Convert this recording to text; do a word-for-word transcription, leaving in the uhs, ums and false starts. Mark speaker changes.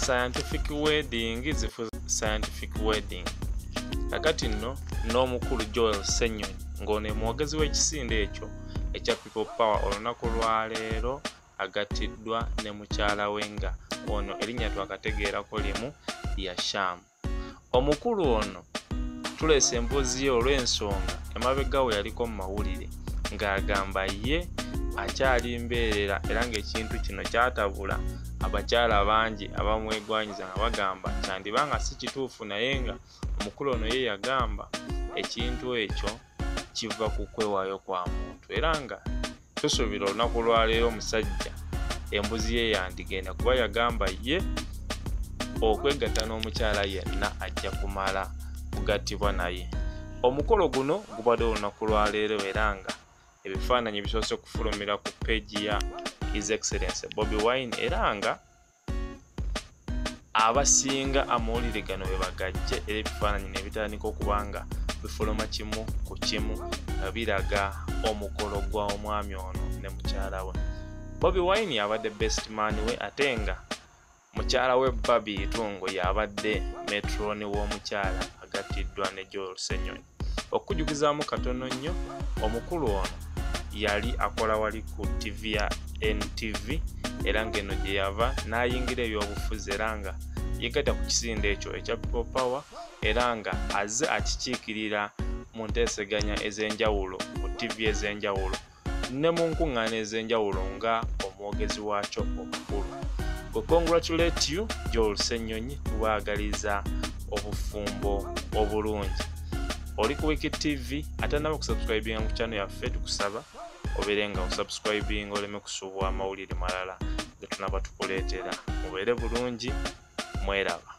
Speaker 1: scientific wedding zifu scientific wedding. Kakati nno n'omukulu Joel Ssenyonyi ng'ono mwogezi w'ekisinde ekyo ekya People Power olunaku lwa leero agattiddwa ne mukyala we nga ono erinnya twakategeerako limu lya Sham. Omukulu ono tuleese emboozi ye olw'ensonga emabega we yaliko mu mawulire ng'agamba ye akyali mbeerera era ng'ekintu kino kyatabula abakyala bangi abamwegwanyiza nga bagamba kyandibanga si kituufu, naye nga omukulu ono ye yagamba ekintu ekyo kiva ku kwewaayo kwa muntu era nga tusuubira olunaku lwaleero omusajja embuzi ye yandigenda kuba yagamba ye okwegatta n'omukyala yenna ajja kumala kugattibwa naye. Omukolo guno gubadde olunaku lwaleero era nga ebifaananyi bisoose kufulumira ku peegi ya His Excellency Bobi Wine era nga abasinga amawulire gano we bagajje era ebifaananyi ne bitandika okuba nga bifuluma kimu ku kimu nga biraga omukolo gwa omwami ono ne mukyala we. Bobi Wine yabadde best man we ate nga mukyala we Babi Itungo yabadde metroni w'omukyala agattiddwa ne Joel Ssenyonyi. Okujugizaamu katono nnyo, omukulu ono yali akola wali ku T V ya N T V era ng'eno gye yava n'ayingira ebyobufuzi era nga yegatta ku kisinde ekyo ekya People Power era nga azze akikiikirira mu nteeseganya ez'enjawulo ku T V ez'enjawulo ne mu nkuŋŋaana ez'enjawulo nga omwogezi waakyo omukulu. We congratulate you Joel Ssenyonyi, tubaagaliza obufumbo obulungi. Oli ku Wiki T V atannaba kusubscribinga mu channel yaffe tukusaba obeere nga osubscribinga oleme kusuubwa amawulire malala ge tunaba tukuleetera. Mubeere bulungi, mweraba.